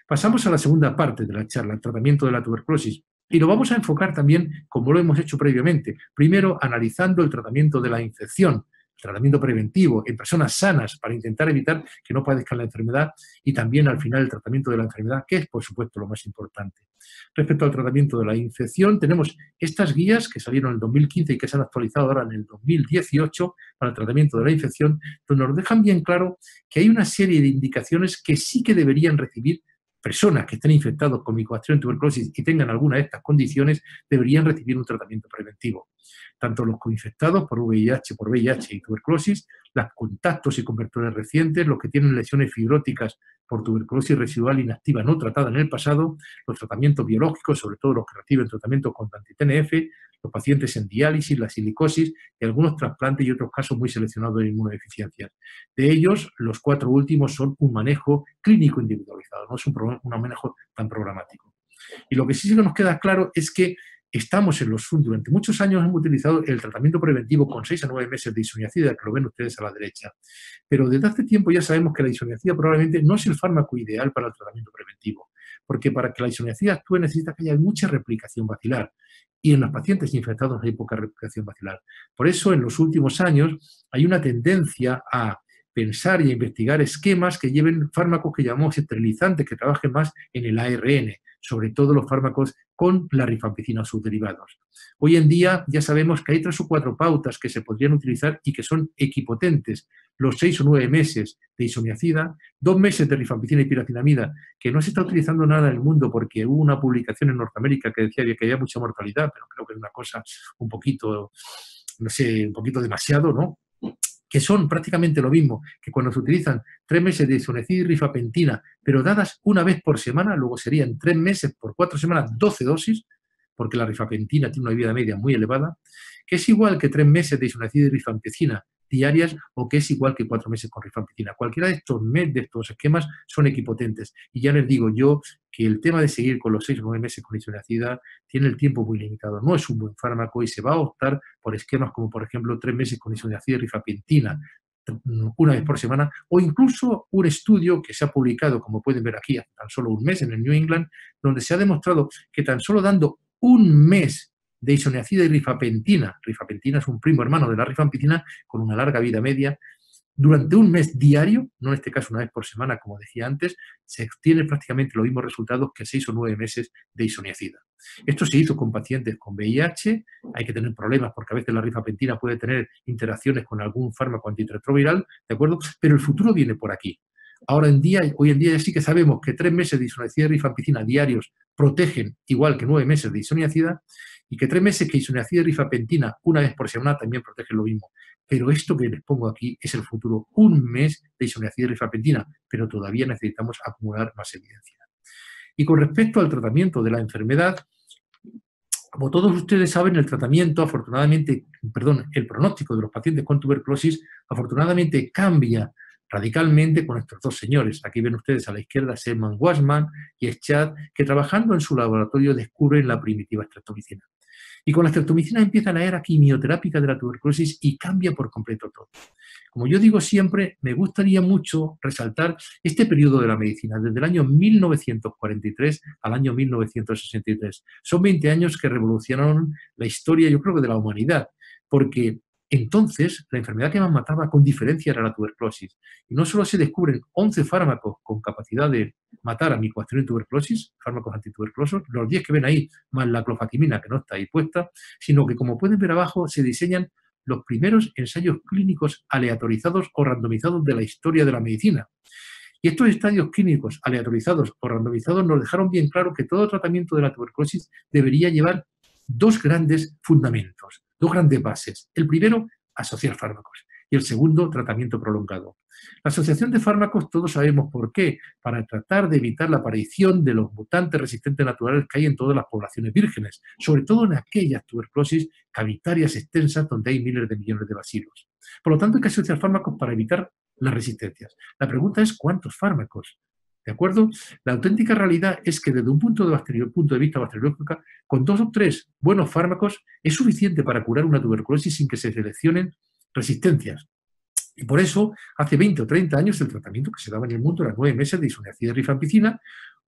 Pasamos a la segunda parte de la charla, el tratamiento de la tuberculosis. Y lo vamos a enfocar también como lo hemos hecho previamente. Primero, analizando el tratamiento de la infección, el tratamiento preventivo en personas sanas para intentar evitar que no padezcan la enfermedad y también al final el tratamiento de la enfermedad, que es por supuesto lo más importante. Respecto al tratamiento de la infección, tenemos estas guías que salieron en el 2015 y que se han actualizado ahora en el 2018 para el tratamiento de la infección, donde nos dejan bien claro que hay una serie de indicaciones que sí que deberían recibir personas que estén infectados con Mycobacterium tuberculosis y tengan alguna de estas condiciones, deberían recibir un tratamiento preventivo. Tanto los coinfectados por VIH y tuberculosis, los contactos y convertores recientes, los que tienen lesiones fibróticas por tuberculosis residual inactiva no tratada en el pasado, los tratamientos biológicos, sobre todo los que reciben tratamiento con anti-TNF, los pacientes en diálisis, la silicosis y algunos trasplantes y otros casos muy seleccionados de inmunodeficiencias. De ellos, los 4 últimos son un manejo clínico individualizado, no es un manejo tan programático. Y lo que sí que nos queda claro es que durante muchos años hemos utilizado el tratamiento preventivo con 6 a 9 meses de isoniazida, que lo ven ustedes a la derecha. Pero desde hace tiempo ya sabemos que la isoniazida probablemente no es el fármaco ideal para el tratamiento preventivo, porque para que la isoniazida actúe necesita que haya mucha replicación bacilar. Y en los pacientes infectados hay poca replicación bacilar. Por eso, en los últimos años, hay una tendencia a pensar y a investigar esquemas que lleven fármacos que llamamos esterilizantes, que trabajen más en el ARN, sobre todo los fármacos con la rifampicina o sus derivados. Hoy en día ya sabemos que hay 3 o 4 pautas que se podrían utilizar y que son equipotentes. Los 6 o 9 meses de isoniazida, 2 meses de rifampicina y piracinamida, que no se está utilizando nada en el mundo porque hubo una publicación en Norteamérica que decía que había mucha mortalidad, pero creo que es una cosa un poquito, no sé, un poquito demasiado, ¿no? Que son prácticamente lo mismo que cuando se utilizan 3 meses de isoniazida y rifampicina, pero dadas una vez por semana, luego serían 3 meses por 4 semanas, 12 dosis, porque la rifampicina tiene una vida media muy elevada, que es igual que 3 meses de isoniazida y rifampicina diarias o que es igual que 4 meses con rifampicina. Cualquiera de estos esquemas son equipotentes. Y ya les digo yo que el tema de seguir con los 6 o 9 meses con isoniazida tiene el tiempo muy limitado. No es un buen fármaco y se va a optar por esquemas como, por ejemplo, 3 meses con isoniazida y rifampicina una vez por semana, o incluso un estudio que se ha publicado, como pueden ver aquí, hace tan solo un mes en el New England, donde se ha demostrado que tan solo dando un mes de isoniazida y rifampicina es un primo hermano de la rifampicina con una larga vida media, durante un mes diario, no en este caso una vez por semana, como decía antes, se obtiene prácticamente los mismos resultados que 6 o 9 meses de isoniazida. Esto se hizo con pacientes con VIH, hay que tener problemas porque a veces la rifampicina puede tener interacciones con algún fármaco antirretroviral, ¿de acuerdo? Pero el futuro viene por aquí. Hoy en día ya sí que sabemos que 3 meses de isoniazida y rifampicina diarios protegen igual que 9 meses de isoniazida y que 3 meses que isoniazida y rifampicina una vez por semana también protegen lo mismo. Pero esto que les pongo aquí es el futuro, un mes de isoniazida y rifampicina, pero todavía necesitamos acumular más evidencia. Y con respecto al tratamiento de la enfermedad, como todos ustedes saben, el pronóstico de los pacientes con tuberculosis afortunadamente cambia radicalmente con estos 2 señores. Aquí ven ustedes a la izquierda Selman Wassman y Schad, que trabajando en su laboratorio descubren la primitiva streptomicina. Y con la streptomicina empieza la era quimioterápica de la tuberculosis y cambia por completo todo. Como yo digo siempre, me gustaría mucho resaltar este periodo de la medicina, desde el año 1943 al año 1963. Son 20 años que revolucionaron la historia, yo creo que de la humanidad, porque entonces la enfermedad que más mataba con diferencia era la tuberculosis. Y no solo se descubren 11 fármacos con capacidad de matar a Mycobacterium tuberculosis, fármacos antituberculosos, los 10 que ven ahí, más la clofazimina que no está ahí puesta, sino que como pueden ver abajo se diseñan los primeros ensayos clínicos aleatorizados o randomizados de la historia de la medicina. Y estos estadios clínicos aleatorizados o randomizados nos dejaron bien claro que todo tratamiento de la tuberculosis debería llevar 2 grandes fundamentos, 2 grandes bases. El primero, asociar fármacos. Y el segundo, tratamiento prolongado. La asociación de fármacos todos sabemos por qué, para tratar de evitar la aparición de los mutantes resistentes naturales que hay en todas las poblaciones vírgenes, sobre todo en aquellas tuberculosis cavitarias extensas donde hay miles de millones de bacilos. Por lo tanto, hay que asociar fármacos para evitar las resistencias. La pregunta es ¿cuántos fármacos? ¿De acuerdo? La auténtica realidad es que desde un punto de vista bacteriológico, con 2 o 3 buenos fármacos es suficiente para curar una tuberculosis sin que se seleccionen resistencias. Y por eso, hace 20 o 30 años, el tratamiento que se daba en el mundo era 9 meses de isoniazida y rifampicina,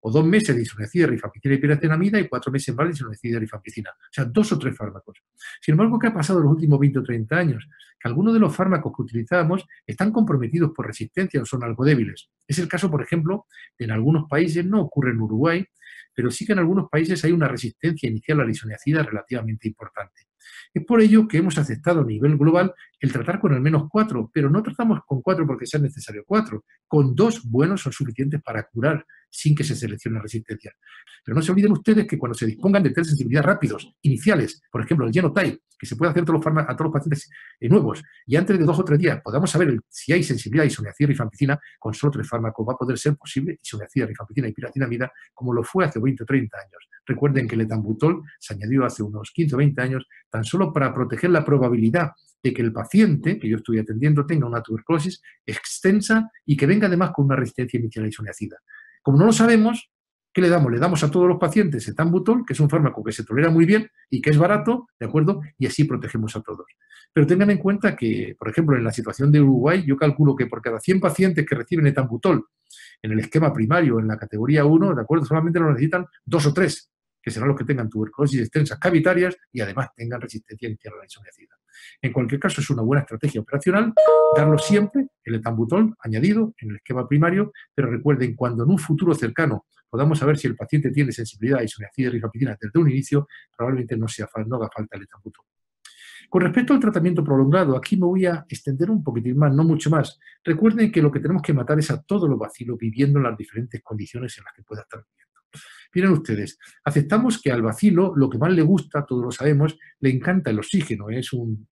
o 2 meses de isoniazida, rifampicina y piracenamida y 4 meses más de isoniazida y rifampicina. O sea, 2 o 3 fármacos. Sin embargo, ¿qué ha pasado en los últimos 20 o 30 años? Que algunos de los fármacos que utilizamos están comprometidos por resistencia o son algo débiles. Es el caso, por ejemplo, de en algunos países, no ocurre en Uruguay, pero sí que en algunos países hay una resistencia inicial a la isoniazida relativamente importante. Es por ello que hemos aceptado a nivel global el tratar con al menos 4, pero no tratamos con 4 porque sea necesario 4. Con 2 buenos son suficientes para curar sin que se seleccione resistencia. Pero no se olviden ustedes que cuando se dispongan de test de sensibilidad rápidos, iniciales, por ejemplo el genotype, que se puede hacer a todos los pacientes nuevos, y antes de 2 o 3 días podamos saber si hay sensibilidad a isoniazida y rifampicina, con solo 3 fármacos va a poder ser posible isoniazida, rifampicina y piracinamida, como lo fue hace 20 o 30 años. Recuerden que el etambutol se añadió hace unos 15 o 20 años tan solo para proteger la probabilidad de que el paciente que yo estoy atendiendo tenga una tuberculosis extensa y que venga además con una resistencia inicial a isoniazida. Como no lo sabemos, ¿qué le damos? Le damos a todos los pacientes etambutol, que es un fármaco que se tolera muy bien y que es barato, ¿de acuerdo? Y así protegemos a todos. Pero tengan en cuenta que, por ejemplo, en la situación de Uruguay, yo calculo que por cada 100 pacientes que reciben etambutol en el esquema primario, en la categoría 1, ¿de acuerdo? Solamente lo necesitan 2 o 3, que serán los que tengan tuberculosis extensas cavitarias y además tengan resistencia inicial a la isoniazida. En cualquier caso, es una buena estrategia operacional darlo siempre, el etambutol añadido en el esquema primario, pero recuerden, cuando en un futuro cercano podamos saber si el paciente tiene sensibilidad a isoniazida y rifampicina desde un inicio, probablemente no haga falta el etambutol. Con respecto al tratamiento prolongado, aquí me voy a extender un poquitín más, no mucho más. Recuerden que lo que tenemos que matar es a todos los bacilos viviendo en las diferentes condiciones en las que pueda estar viviendo. Miren ustedes, aceptamos que al bacilo lo que más le gusta, todos lo sabemos, le encanta el oxígeno, es un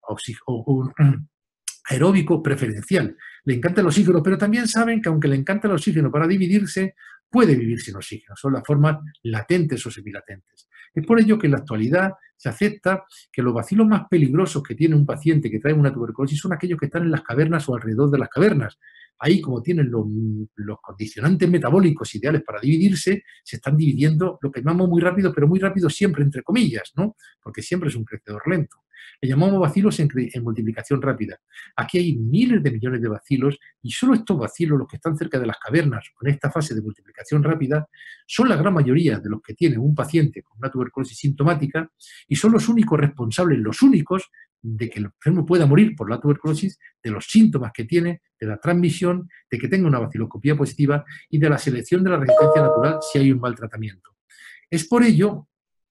aeróbico preferencial. Le encanta el oxígeno, pero también saben que aunque le encanta el oxígeno para dividirse, puede vivir sin oxígeno. Son las formas latentes o semilatentes. Es por ello que en la actualidad se acepta que los bacilos más peligrosos que tiene un paciente que trae una tuberculosis son aquellos que están en las cavernas o alrededor de las cavernas. Ahí, como tienen los condicionantes metabólicos ideales para dividirse, se están dividiendo, lo que llamamos muy rápido, pero muy rápido siempre entre comillas, ¿no? Porque siempre es un crecedor lento. Le llamamos bacilos en multiplicación rápida. Aquí hay miles de millones de bacilos y solo estos bacilos, los que están cerca de las cavernas con esta fase de multiplicación rápida, son la gran mayoría de los que tiene un paciente con una tuberculosis sintomática y son los únicos responsables, los únicos, de que el enfermo pueda morir por la tuberculosis, de los síntomas que tiene, de la transmisión, de que tenga una baciloscopía positiva y de la selección de la resistencia natural si hay un mal tratamiento. Es por ello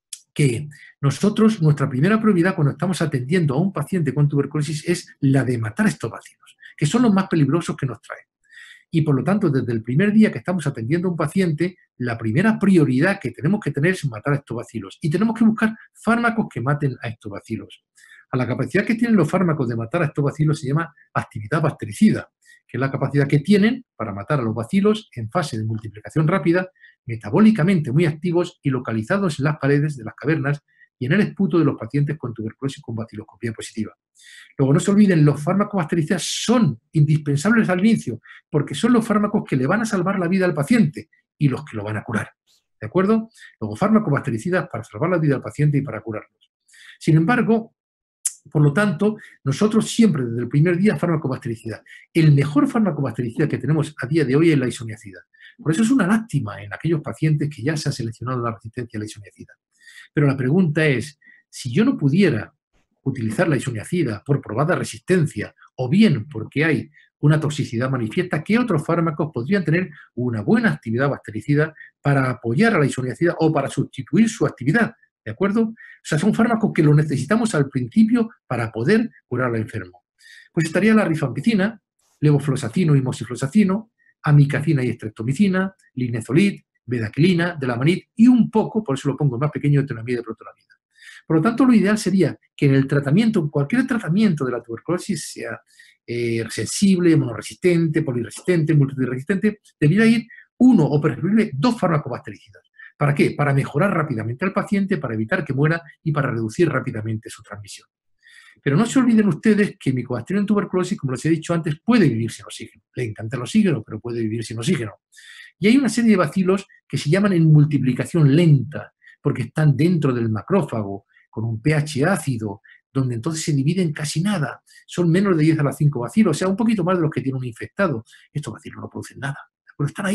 que nosotros, nuestra primera prioridad cuando estamos atendiendo a un paciente con tuberculosis es la de matar estos bacilos, que son los más peligrosos que nos traen. Y por lo tanto, desde el primer día que estamos atendiendo a un paciente, la primera prioridad que tenemos que tener es matar a estos bacilos. Y tenemos que buscar fármacos que maten a estos bacilos. A la capacidad que tienen los fármacos de matar a estos bacilos se llama actividad bactericida, que es la capacidad que tienen para matar a los bacilos en fase de multiplicación rápida, metabólicamente muy activos y localizados en las paredes de las cavernas y en el esputo de los pacientes con tuberculosis con baciloscopía positiva. Luego, no se olviden, los fármacos bactericidas son indispensables al inicio, porque son los fármacos que le van a salvar la vida al paciente y los que lo van a curar. ¿De acuerdo? Luego, fármacos bactericidas para salvar la vida al paciente y para curarlos. Sin embargo, por lo tanto, nosotros siempre, desde el primer día, farmacobactericida. El mejor farmacobactericida que tenemos a día de hoy es la isoniazida. Por eso es una lástima en aquellos pacientes que ya se ha seleccionado la resistencia a la isoniazida. Pero la pregunta es, si yo no pudiera utilizar la isoniazida por probada resistencia o bien porque hay una toxicidad manifiesta, ¿qué otros fármacos podrían tener una buena actividad bactericida para apoyar a la isoniazida o para sustituir su actividad? ¿De acuerdo? O sea, son fármacos que los necesitamos al principio para poder curar al enfermo. Pues estaría la rifampicina, levofloxacino y moxifloxacino, amicacina y estreptomicina, linezolid, bedaquilina, delamanid y un poco, por eso lo pongo más pequeño, etonamida y protonamida. Por lo tanto, lo ideal sería que en el tratamiento, cualquier tratamiento de la tuberculosis, sea sensible, monoresistente, poliresistente, multiresistente, debiera ir uno o preferible 2 fármacos bactericidas. ¿Para qué? Para mejorar rápidamente al paciente, para evitar que muera y para reducir rápidamente su transmisión. Pero no se olviden ustedes que Mycobacterium tuberculosis, como les he dicho antes, puede vivir sin oxígeno. Le encanta el oxígeno, pero puede vivir sin oxígeno. Y hay una serie de bacilos que se llaman en multiplicación lenta, porque están dentro del macrófago, con un pH ácido, donde entonces se dividen casi nada. Son menos de 10 a la 5 bacilos, o sea, un poquito más de los que tiene un infectado. Estos bacilos no producen nada, pero están ahí.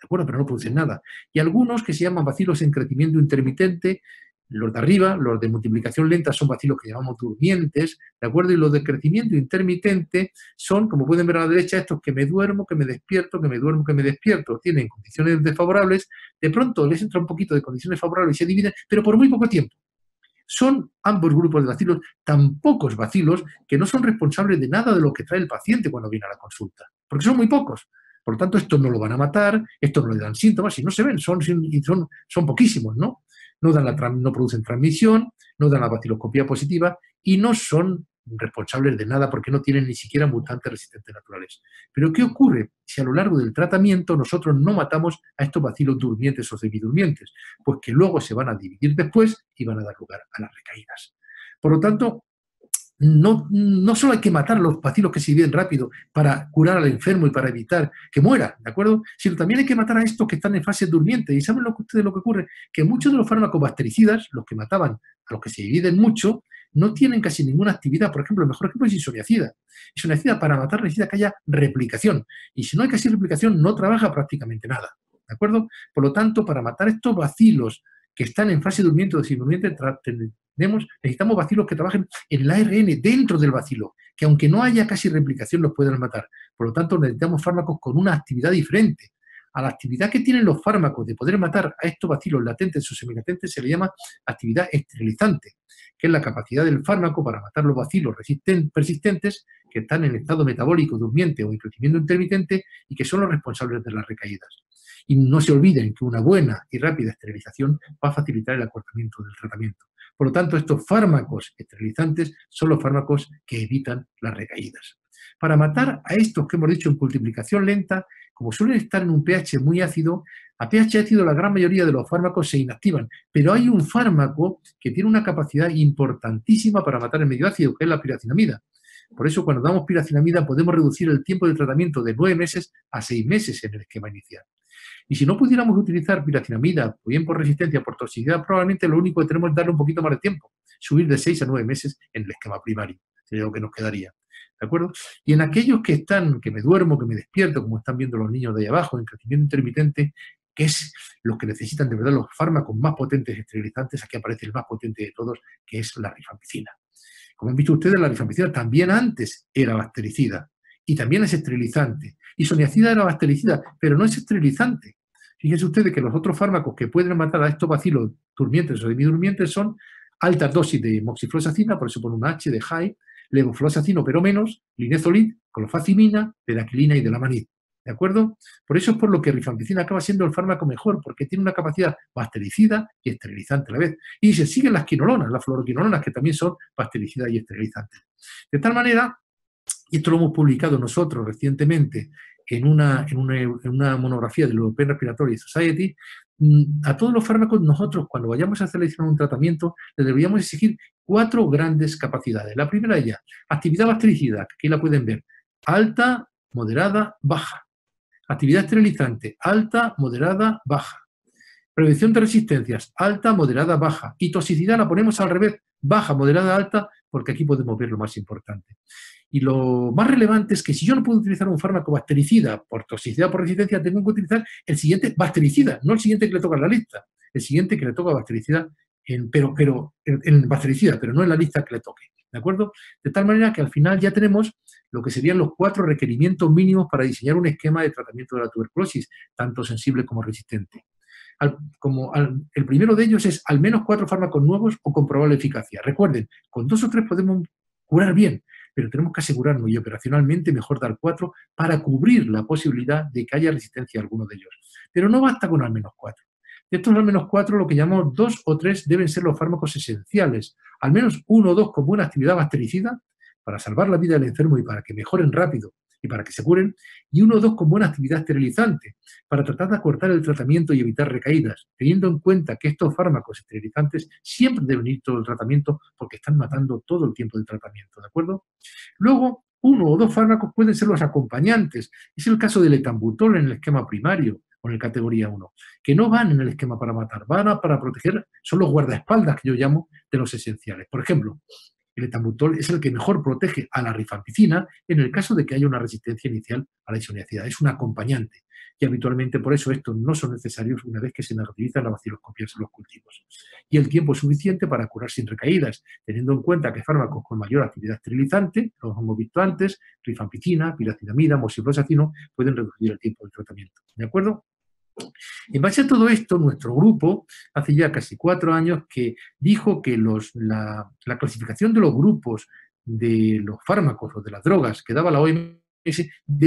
¿de acuerdo? Pero no producen nada. Y algunos que se llaman bacilos en crecimiento intermitente, los de arriba, los de multiplicación lenta, son bacilos que llamamos durmientes, ¿de acuerdo? Y los de crecimiento intermitente son, como pueden ver a la derecha, estos que me duermo, que me despierto, que me duermo, que me despierto. Tienen condiciones desfavorables, de pronto les entra un poquito de condiciones favorables y se dividen, pero por muy poco tiempo. Son ambos grupos de bacilos tan pocos bacilos que no son responsables de nada de lo que trae el paciente cuando viene a la consulta, porque son muy pocos. Por lo tanto, estos no lo van a matar, estos no le dan síntomas y no se ven, son poquísimos, ¿no? No producen transmisión, no dan la baciloscopía positiva y no son responsables de nada porque no tienen ni siquiera mutantes resistentes naturales. Pero ¿qué ocurre si a lo largo del tratamiento nosotros no matamos a estos bacilos durmientes o semidurmientes? Pues que luego se van a dividir después y van a dar lugar a las recaídas. Por lo tanto, no solo hay que matar a los bacilos que se dividen rápido para curar al enfermo y para evitar que muera, ¿de acuerdo? Sino también hay que matar a estos que están en fase durmiente. ¿Y saben ustedes lo que ocurre? Que muchos de los fármacos bactericidas, los que mataban a los que se dividen mucho, no tienen casi ninguna actividad. Por ejemplo, el mejor ejemplo es isoniazida. Isoniazida, para matar, necesita que haya replicación. Y si no hay casi replicación, no trabaja prácticamente nada, ¿de acuerdo? Por lo tanto, para matar estos bacilos que están en fase durmiente o semidurmiente, necesitamos bacilos que trabajen en el ARN dentro del bacilo, que aunque no haya casi replicación los puedan matar. Por lo tanto, necesitamos fármacos con una actividad diferente. A la actividad que tienen los fármacos de poder matar a estos bacilos latentes o semilatentes se le llama actividad esterilizante, que es la capacidad del fármaco para matar los bacilos persistentes que están en estado metabólico durmiente o en crecimiento intermitente y que son los responsables de las recaídas. Y no se olviden que una buena y rápida esterilización va a facilitar el acortamiento del tratamiento. Por lo tanto, estos fármacos esterilizantes son los fármacos que evitan las recaídas. Para matar a estos que hemos dicho en multiplicación lenta, como suelen estar en un pH muy ácido, a pH ácido la gran mayoría de los fármacos se inactivan, pero hay un fármaco que tiene una capacidad importantísima para matar el medio ácido, que es la piracinamida. Por eso, cuando damos piracinamida, podemos reducir el tiempo de tratamiento de 9 meses a 6 meses en el esquema inicial. Y si no pudiéramos utilizar piracinamida, o bien por resistencia o por toxicidad, probablemente lo único que tenemos es darle un poquito más de tiempo, subir de 6 a 9 meses en el esquema primario, sería lo que nos quedaría. ¿De acuerdo? Y en aquellos que están, que me duermo, que me despierto, como están viendo los niños de ahí abajo, en crecimiento intermitente, que es los que necesitan de verdad los fármacos más potentes esterilizantes, aquí aparece el más potente de todos, que es la rifampicina. Como han visto ustedes, la rifampicina también antes era bactericida y también es esterilizante. Isoniazida era bactericida, pero no es esterilizante. Fíjense ustedes que los otros fármacos que pueden matar a estos bacilos durmientes o semidurmientes son altas dosis de moxifloxacina, por eso pone un H de high, levofloxacino, pero menos, linezolid, clofazimina, pedaquilina y delamanid. ¿De acuerdo? Por eso es por lo que rifampicina acaba siendo el fármaco mejor, porque tiene una capacidad bactericida y esterilizante a la vez. Y se siguen las quinolonas, las fluoroquinolonas, que también son bactericidas y esterilizantes. De tal manera, y esto lo hemos publicado nosotros recientemente en una monografía del European Respiratory Society, a todos los fármacos nosotros, cuando vayamos a seleccionar un tratamiento, le deberíamos exigir 4 grandes capacidades. La primera de ellas, actividad bactericida, que aquí la pueden ver, alta, moderada, baja. Actividad esterilizante, alta, moderada, baja. Prevención de resistencias, alta, moderada, baja. Y toxicidad la ponemos al revés, baja, moderada, alta, porque aquí podemos ver lo más importante. Y lo más relevante es que si yo no puedo utilizar un fármaco bactericida por toxicidad o por resistencia, tengo que utilizar el siguiente bactericida, no el siguiente que le toca en la lista, el siguiente que le toca bactericida, en bactericida, pero no en la lista que le toque. ¿De acuerdo? De tal manera que al final ya tenemos lo que serían los 4 requerimientos mínimos para diseñar un esquema de tratamiento de la tuberculosis, tanto sensible como resistente. El primero de ellos es al menos 4 fármacos nuevos o con probable eficacia. Recuerden, con 2 o 3 podemos curar bien, pero tenemos que asegurarnos y operacionalmente mejor dar 4 para cubrir la posibilidad de que haya resistencia a alguno de ellos. Pero no basta con al menos 4. De estos al menos 4, lo que llamamos 2 o 3 deben ser los fármacos esenciales. Al menos 1 o 2 con buena actividad bactericida para salvar la vida del enfermo y para que mejoren rápido y para que se curen, y 1 o 2 con buena actividad esterilizante para tratar de acortar el tratamiento y evitar recaídas, teniendo en cuenta que estos fármacos esterilizantes siempre deben ir todo el tratamiento porque están matando todo el tiempo del tratamiento, ¿de acuerdo? Luego, 1 o 2 fármacos pueden ser los acompañantes. Es el caso del etambutol en el esquema primario o en el categoría 1, que no van en el esquema para matar, van para proteger, son los guardaespaldas que yo llamo de los esenciales. Por ejemplo, El etambutol es el que mejor protege a la rifampicina en el caso de que haya una resistencia inicial a la isoniazida. Es un acompañante y habitualmente por eso estos no son necesarios una vez que se negativizan las baciloscopias en los cultivos. Y el tiempo es suficiente para curar sin recaídas, teniendo en cuenta que fármacos con mayor actividad esterilizante, los hemos visto antes, rifampicina, piracinamida, moxifloxacino, pueden reducir el tiempo de tratamiento. ¿De acuerdo? En base a todo esto, nuestro grupo, hace ya casi 4 años, que dijo que la clasificación de los grupos de los fármacos o de las drogas que daba la OMS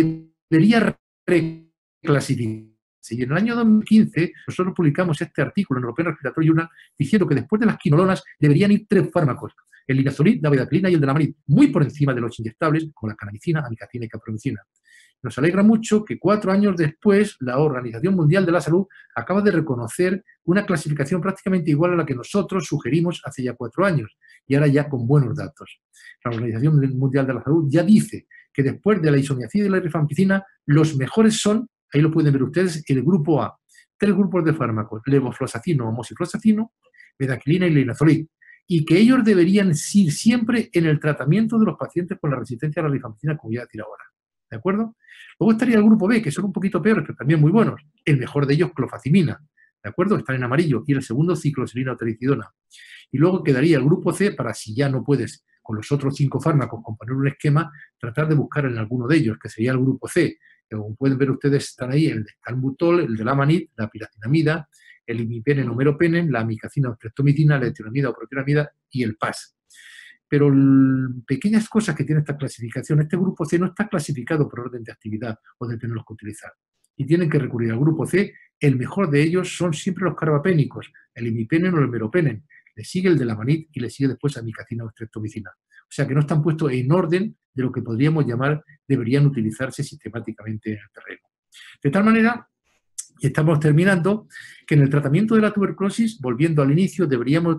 debería reclasificarse. Y en el año 2015 nosotros publicamos este artículo en European Respiratory Journal diciendo que después de las quinolonas deberían ir 3 fármacos, el linezolid, la bedaquilina y el delamid, muy por encima de los inyectables como la canamicina, amicacina y capromicina. Nos alegra mucho que 4 años después la Organización Mundial de la Salud acaba de reconocer una clasificación prácticamente igual a la que nosotros sugerimos hace ya 4 años y ahora ya con buenos datos. La Organización Mundial de la Salud ya dice que después de la isoniazida y la rifampicina los mejores son, ahí lo pueden ver ustedes, el grupo A. 3 grupos de fármacos, levofloxacino o moxifloxacino, bedaquilina y linezolid, y que ellos deberían ir siempre en el tratamiento de los pacientes con la resistencia a la rifampicina, como voy a decir ahora. ¿De acuerdo? Luego estaría el grupo B, que son un poquito peores, pero también muy buenos. El mejor de ellos, clofacimina. ¿De acuerdo? Están en amarillo. Y el segundo, cicloserina o tricidona. Y luego quedaría el grupo C para, si ya no puedes con los otros 5 fármacos componer un esquema, tratar de buscar en alguno de ellos, que sería el grupo C. Como pueden ver ustedes, están ahí el de Calbutol, el de Lamanid, la piracinamida, el imipenem o meropenem, la amicacina o streptomicina, la etionamida o propionamida y el PAS. Pero pequeñas cosas que tiene esta clasificación, este grupo C no está clasificado por orden de actividad o de tenerlos que utilizar. Y tienen que recurrir al grupo C. El mejor de ellos son siempre los carbapénicos, el imipenem o el meropenem. Le sigue el de Lamanid y le sigue después amicacina o streptomicina. O sea que no están puestos en orden de lo que podríamos llamar deberían utilizarse sistemáticamente en el terreno. De tal manera, y estamos terminando, que en el tratamiento de la tuberculosis, volviendo al inicio, deberíamos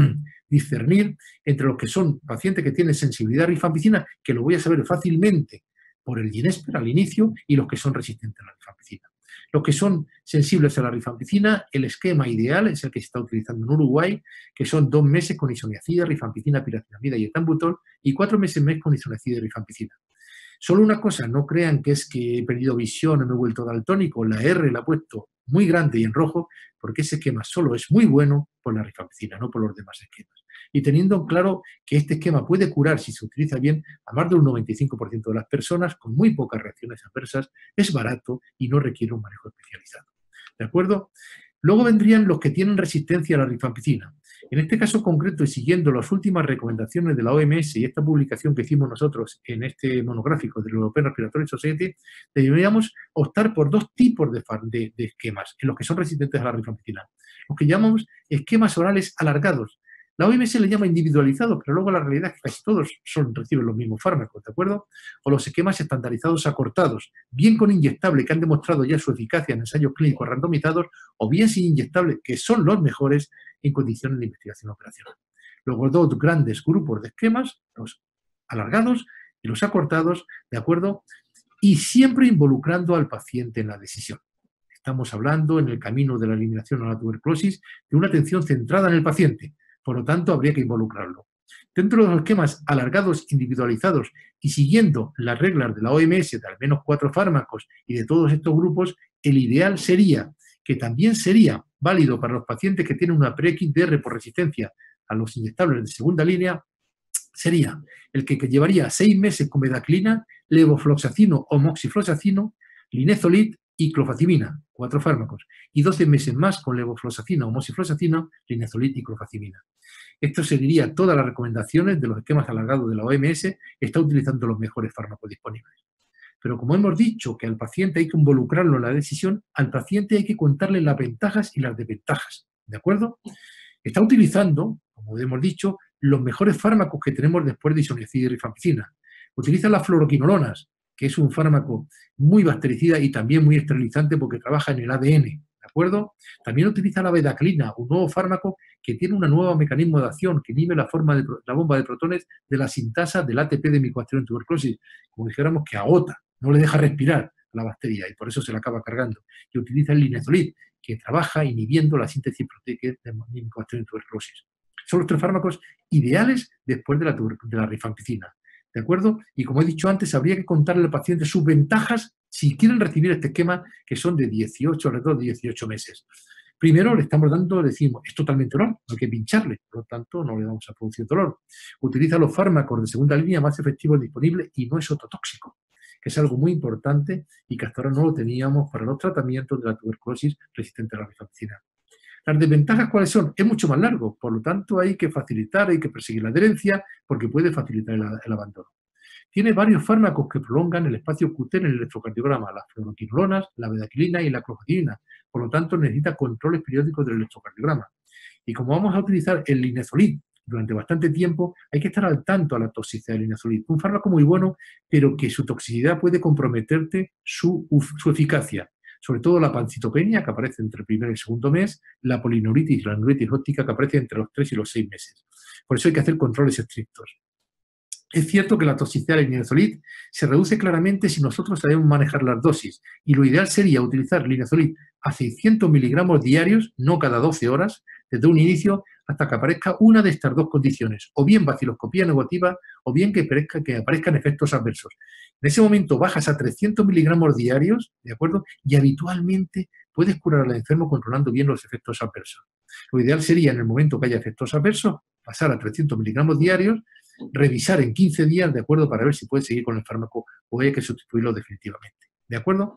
discernir entre los que son pacientes que tienen sensibilidad a rifampicina, que lo voy a saber fácilmente por el Ginesper al inicio, y los que son resistentes a la rifampicina. Los que son sensibles a la rifampicina, el esquema ideal es el que se está utilizando en Uruguay, que son 2 meses con isoniazida, rifampicina, piracinamida y etambutol, y 4 meses mes con isoniazida y rifampicina. Solo una cosa, no crean que es que he perdido visión o me he vuelto daltónico, la R la he puesto muy grande y en rojo, porque ese esquema solo es muy bueno por la rifampicina, no por los demás esquemas. Y teniendo claro que este esquema puede curar, si se utiliza bien, a más del 95% de las personas con muy pocas reacciones adversas, es barato y no requiere un manejo especializado. ¿De acuerdo? Luego vendrían los que tienen resistencia a la rifampicina. En este caso concreto y siguiendo las últimas recomendaciones de la OMS y esta publicación que hicimos nosotros en este monográfico del European Respiratory Society, deberíamos optar por 2 tipos de esquemas en los que son resistentes a la rifampicina. Los que llamamos esquemas orales alargados. La OMS le llama individualizados, pero luego la realidad es que casi todos reciben los mismos fármacos, ¿de acuerdo? O los esquemas estandarizados acortados, bien con inyectable, que han demostrado ya su eficacia en ensayos clínicos randomizados, o bien sin inyectable, que son los mejores en condiciones de investigación operacional. Luego, 2 grandes grupos de esquemas, los alargados y los acortados, ¿de acuerdo? Y siempre involucrando al paciente en la decisión. Estamos hablando, en el camino de la eliminación a la tuberculosis, de una atención centrada en el paciente. Por lo tanto, habría que involucrarlo. Dentro de los esquemas alargados, individualizados y siguiendo las reglas de la OMS de al menos 4 fármacos y de todos estos grupos, el ideal sería, que también sería válido para los pacientes que tienen una pre-XDR por resistencia a los inyectables de segunda línea, sería el que llevaría 6 meses con bedaquilina, levofloxacino o moxifloxacino, linezolid y clofazimina, 4 fármacos, y 12 meses más con levofloxacina o moxifloxacino, linezolid y clofazimina. Esto seguiría todas las recomendaciones de los esquemas alargados de la OMS, está utilizando los mejores fármacos disponibles. Pero como hemos dicho que al paciente hay que involucrarlo en la decisión, al paciente hay que contarle las ventajas y las desventajas, ¿de acuerdo? Está utilizando, como hemos dicho, los mejores fármacos que tenemos después de isoniazida y rifampicina. Utiliza las fluoroquinolonas, que es un fármaco muy bactericida y también muy esterilizante porque trabaja en el ADN, ¿de acuerdo? También utiliza la bedaquilina, un nuevo fármaco que tiene un nuevo mecanismo de acción que inhibe la bomba de protones de la sintasa del ATP de micobacterium en tuberculosis, como dijéramos que agota, no le deja respirar a la bacteria y por eso se la acaba cargando. Y utiliza el linezolid, que trabaja inhibiendo la síntesis proteica de micobacterium en tuberculosis. Son los 3 fármacos ideales después de la rifampicina, ¿de acuerdo? Y como he dicho antes, habría que contarle al paciente sus ventajas si quieren recibir este esquema, que son de 18, alrededor de 18 meses. Primero le estamos dando, decimos, es totalmente oral, no hay que pincharle, por lo tanto no le vamos a producir dolor. Utiliza los fármacos de segunda línea más efectivos disponibles y no es ototóxico, que es algo muy importante y que hasta ahora no lo teníamos para los tratamientos de la tuberculosis resistente a la rifampicina. ¿Las desventajas cuáles son? Es mucho más largo, por lo tanto hay que facilitar, hay que perseguir la adherencia porque puede facilitar el abandono. Tiene varios fármacos que prolongan el espacio QT en el electrocardiograma, las fluoroquinolonas, la bedaquilina y la clofazimina. Por lo tanto, necesita controles periódicos del electrocardiograma. Y como vamos a utilizar el linezolid durante bastante tiempo, hay que estar al tanto a la toxicidad del linezolid. Un fármaco muy bueno, pero que su toxicidad puede comprometerte su eficacia. Sobre todo la pancitopenia, que aparece entre el primer y el segundo mes, la polineuritis y la neuritis óptica, que aparece entre los 3 y los 6 meses. Por eso hay que hacer controles estrictos. Es cierto que la toxicidad del linezolid se reduce claramente si nosotros sabemos manejar las dosis y lo ideal sería utilizar linezolid a 600 miligramos diarios, no cada 12 horas, desde un inicio hasta que aparezca una de estas dos condiciones, o bien baciloscopía negativa o bien que aparezcan efectos adversos. En ese momento bajas a 300 miligramos diarios, ¿de acuerdo? Y habitualmente puedes curar al enfermo controlando bien los efectos adversos. Lo ideal sería, en el momento que haya efectos adversos, pasar a 300 miligramos diarios, revisar en 15 días, ¿de acuerdo? Para ver si puede seguir con el fármaco o hay que sustituirlo definitivamente, ¿de acuerdo?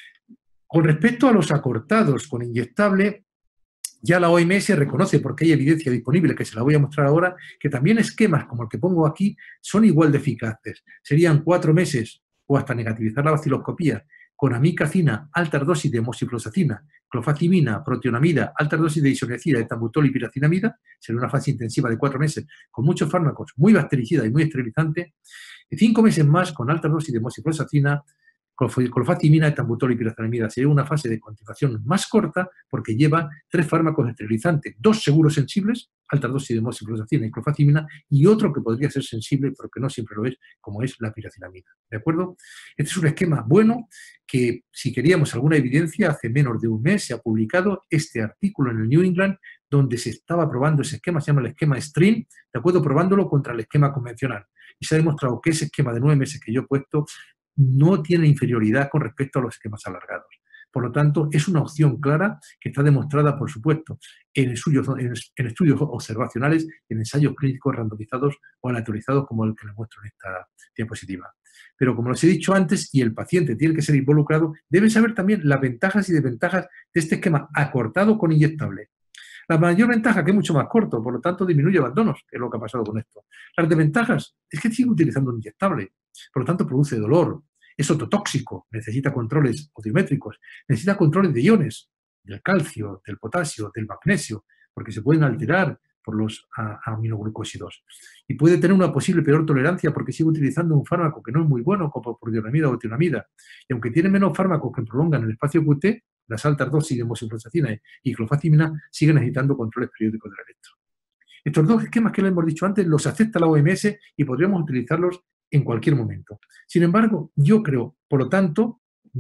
Con respecto a los acortados con inyectable, ya la OMS reconoce, porque hay evidencia disponible, que se la voy a mostrar ahora, que también esquemas como el que pongo aquí son igual de eficaces. Serían 4 meses o hasta negativizar la baciloscopía con amicacina, altas dosis de moxifloxacina, clofazimina, proteonamida, altas dosis de isoniazida, etambutol y piracinamida, sería una fase intensiva de 4 meses con muchos fármacos, muy bactericida y muy esterilizante, y 5 meses más con altas dosis de moxifloxacina, clofazimina, etambutol y piracinamida. Sería una fase de continuación más corta porque lleva 3 fármacos esterilizantes, 2 seguros sensibles, altas dosis de moxifloxacina y clofazimina, y otro que podría ser sensible, pero que no siempre lo es, como es la piracinamida. ¿De acuerdo? Este es un esquema bueno que, si queríamos alguna evidencia, hace menos de un mes se ha publicado este artículo en el New England donde se estaba probando ese esquema, se llama el esquema STRING, ¿de acuerdo? Probándolo contra el esquema convencional. Y se ha demostrado que ese esquema de 9 meses que yo he puesto no tiene inferioridad con respecto a los esquemas alargados. Por lo tanto, es una opción clara que está demostrada, por supuesto, en estudios observacionales, en ensayos clínicos randomizados o aleatorizados como el que les muestro en esta diapositiva. Pero como les he dicho antes, y el paciente tiene que ser involucrado, deben saber también las ventajas y desventajas de este esquema acortado con inyectable. La mayor ventaja que es mucho más corto, por lo tanto disminuye abandonos, que es lo que ha pasado con esto. Las desventajas es que sigue utilizando un inyectable, por lo tanto produce dolor, es ototóxico, necesita controles odiométricos, necesita controles de iones, del calcio, del potasio, del magnesio, porque se pueden alterar por los aminoglucósidos. Y puede tener una posible peor tolerancia porque sigue utilizando un fármaco que no es muy bueno, como proteonamida o tionamida. Y aunque tiene menos fármacos que prolongan el espacio QT, las altas dosis de moxifloxacina y clofazimina siguen necesitando controles periódicos del electro. Estos dos esquemas que les hemos dicho antes los acepta la OMS y podríamos utilizarlos en cualquier momento. Sin embargo, yo creo, por lo tanto,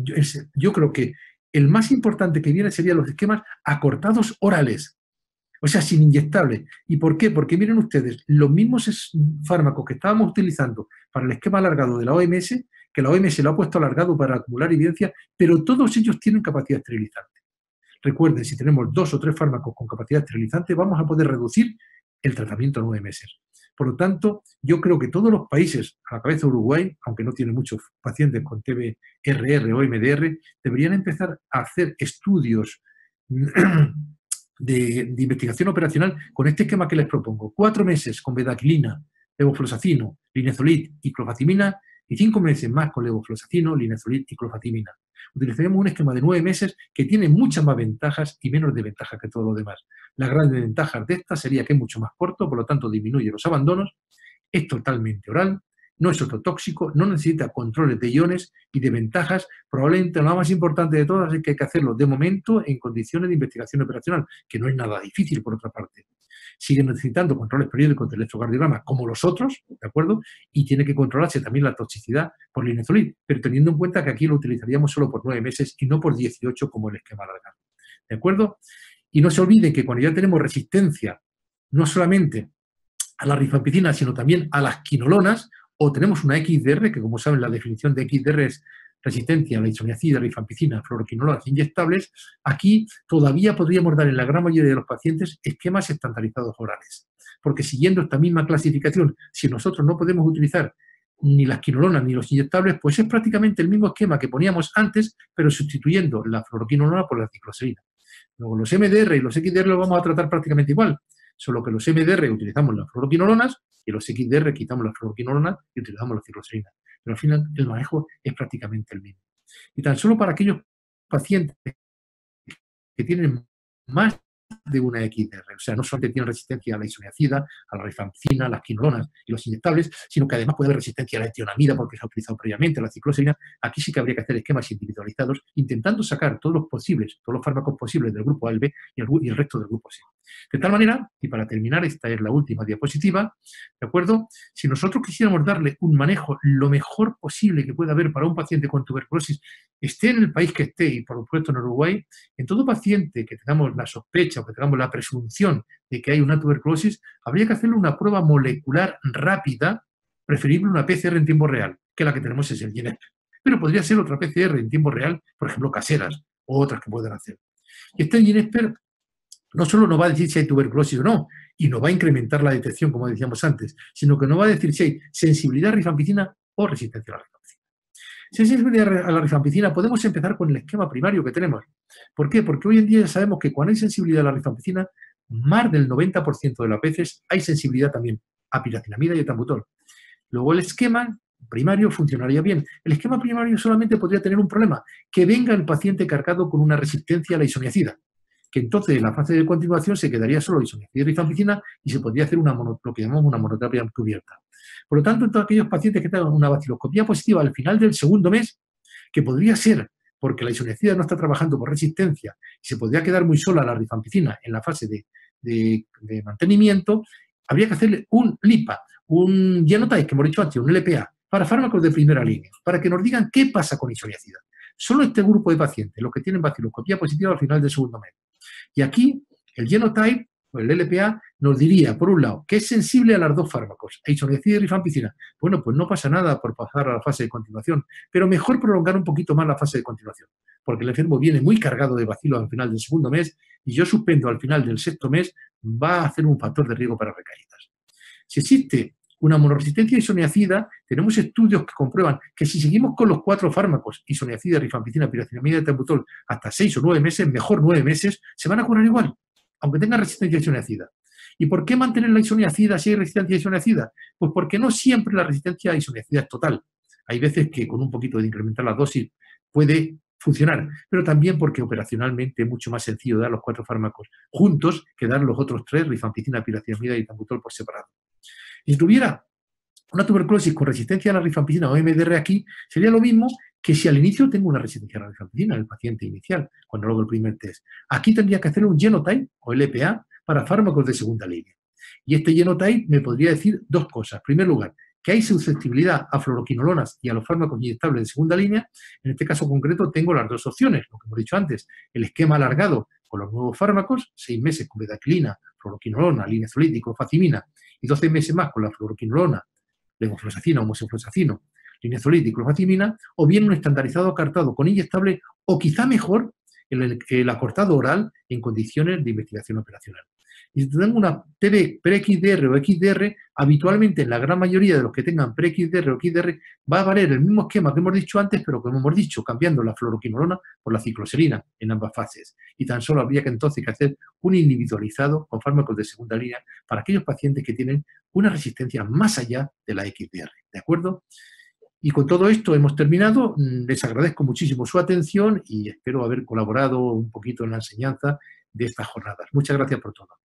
yo creo que el más importante que viene serían los esquemas acortados orales, o sea, sin inyectable. ¿Y por qué? Porque miren ustedes, los mismos fármacos que estábamos utilizando para el esquema alargado de la OMS, que la OMS lo ha puesto alargado para acumular evidencia, pero todos ellos tienen capacidad esterilizante. Recuerden, si tenemos 2 o 3 fármacos con capacidad esterilizante, vamos a poder reducir el tratamiento a 9 meses. Por lo tanto, yo creo que todos los países, a la cabeza de Uruguay, aunque no tiene muchos pacientes con TBRR o MDR, deberían empezar a hacer estudios de investigación operacional con este esquema que les propongo. 4 meses con bedaquilina, levofloxacino, linezolid y clofazimina, y 5 meses más con levofloxacino, linezolid y clofazimina. Utilizaríamos un esquema de 9 meses que tiene muchas más ventajas y menos desventajas que todo lo demás. La gran ventaja de esta sería que es mucho más corto, por lo tanto disminuye los abandonos, es totalmente oral, no es ototóxico, no necesita controles de iones y de ventajas. Probablemente la más importante de todas es que hay que hacerlo de momento en condiciones de investigación operacional, que no es nada difícil por otra parte. Sigue necesitando controles periódicos del electrocardiograma como los otros, ¿de acuerdo? Y tiene que controlarse también la toxicidad por linezolid, pero teniendo en cuenta que aquí lo utilizaríamos solo por 9 meses y no por 18 como el esquema alargado, ¿de acuerdo? Y no se olvide que cuando ya tenemos resistencia no solamente a la rifampicina, sino también a las quinolonas, o tenemos una XDR, que como saben la definición de XDR es resistencia a la isoniazida, rifampicina, fluoroquinolonas inyectables. Aquí todavía podríamos dar en la gran mayoría de los pacientes esquemas estandarizados orales, porque siguiendo esta misma clasificación, si nosotros no podemos utilizar ni las quinolonas ni los inyectables, pues es prácticamente el mismo esquema que poníamos antes, pero sustituyendo la fluoroquinolona por la cicloserina. Luego los MDR y los XDR los vamos a tratar prácticamente igual, solo que los MDR utilizamos las fluoroquinolonas y los XDR quitamos las fluoroquinolonas y utilizamos la cicloserina. Pero al final el manejo es prácticamente el mismo. Y tan solo para aquellos pacientes que tienen más de una XDR, o sea, no solamente tienen resistencia a la isoniazida, a la rifampicina, a las quinolonas y los inyectables, sino que además puede haber resistencia a la etionamida porque se ha utilizado previamente, a la cicloserina. Aquí sí que habría que hacer esquemas individualizados, intentando sacar todos los fármacos posibles del grupo A y B y el resto del grupo C. De tal manera, y para terminar, esta es la última diapositiva, ¿de acuerdo? Si nosotros quisiéramos darle un manejo lo mejor posible que pueda haber para un paciente con tuberculosis, esté en el país que esté, y por supuesto en Uruguay, en todo paciente que tengamos la sospecha o que tengamos la presunción de que hay una tuberculosis, habría que hacerle una prueba molecular rápida, preferible una PCR en tiempo real, que la que tenemos es el GENEP. Pero podría ser otra PCR en tiempo real, por ejemplo, caseras, o otras que puedan hacer. Y este GENESPER no solo nos va a decir si hay tuberculosis o no, y nos va a incrementar la detección, como decíamos antes, sino que nos va a decir si hay sensibilidad a rifampicina o resistencia a la rifampicina. Si hay sensibilidad a la rifampicina, podemos empezar con el esquema primario que tenemos. ¿Por qué? Porque hoy en día ya sabemos que cuando hay sensibilidad a la rifampicina, más del 90% de las veces hay sensibilidad también a piracinamida y etambutol. Luego el esquema primario funcionaría bien. El esquema primario solamente podría tener un problema, que venga el paciente cargado con una resistencia a la isoniazida, que entonces en la fase de continuación se quedaría solo isoniazida y rifampicina y se podría hacer lo que llamamos una monoterapia encubierta. Por lo tanto, en todos aquellos pacientes que tengan una baciloscopía positiva al final del segundo mes, que podría ser porque la isoniazida no está trabajando por resistencia y se podría quedar muy sola la rifampicina en la fase de mantenimiento, habría que hacerle un LIPA, un genotype, que hemos dicho antes, un LPA, para fármacos de primera línea, para que nos digan qué pasa con isoniazida. Solo este grupo de pacientes, los que tienen baciloscopía positiva al final del segundo mes. Y aquí el genotype, o el LPA, nos diría, por un lado, que es sensible a los dos fármacos, a isoniazida y rifampicina. Bueno, pues no pasa nada por pasar a la fase de continuación, pero mejor prolongar un poquito más la fase de continuación, porque el enfermo viene muy cargado de bacilos al final del segundo mes y yo suspendo al final del sexto mes, va a hacer un factor de riesgo para recaídas. Si existe una monoresistencia a isoniazida, tenemos estudios que comprueban que si seguimos con los 4 fármacos, isoniazida, rifampicina, piracinamida y etambutol, hasta 6 o 9 meses, mejor 9 meses, se van a curar igual, aunque tengan resistencia a isoniazida. ¿Y por qué mantener la isoniazida si hay resistencia a isoniazida? Pues porque no siempre la resistencia a isoniazida es total. Hay veces que con un poquito de incrementar la dosis puede funcionar, pero también porque operacionalmente es mucho más sencillo dar los 4 fármacos juntos que dar los otros 3, rifampicina, piracinamida y etambutol por separado. Y si tuviera una tuberculosis con resistencia a la rifampicina o MDR aquí, sería lo mismo que si al inicio tengo una resistencia a la rifampicina en el paciente inicial, cuando hago el primer test. Aquí tendría que hacer un genotype o LPA para fármacos de segunda línea. Y este genotype me podría decir dos cosas. En primer lugar, que hay susceptibilidad a fluoroquinolonas y a los fármacos inyectables de segunda línea. En este caso concreto tengo las dos opciones, lo que hemos dicho antes, el esquema alargado con los nuevos fármacos, 6 meses con bedaquilina, fluoroquinolona, linezolítico, facimina, y 12 meses más con la fluoroquinolona, levofloxacina o mosefloxacino, linezolítico, facimina, o bien un estandarizado acortado con inyectable, o quizá mejor el acortado oral en condiciones de investigación operacional. Y si tengo una TB pre-XDR o XDR, habitualmente en la gran mayoría de los que tengan pre-XDR o XDR va a valer el mismo esquema que hemos dicho antes, pero como hemos dicho, cambiando la fluoroquinolona por la cicloserina en ambas fases. Y tan solo habría que entonces que hacer un individualizado con fármacos de segunda línea para aquellos pacientes que tienen una resistencia más allá de la XDR. ¿De acuerdo? Y con todo esto hemos terminado. Les agradezco muchísimo su atención y espero haber colaborado un poquito en la enseñanza de estas jornadas. Muchas gracias por todo.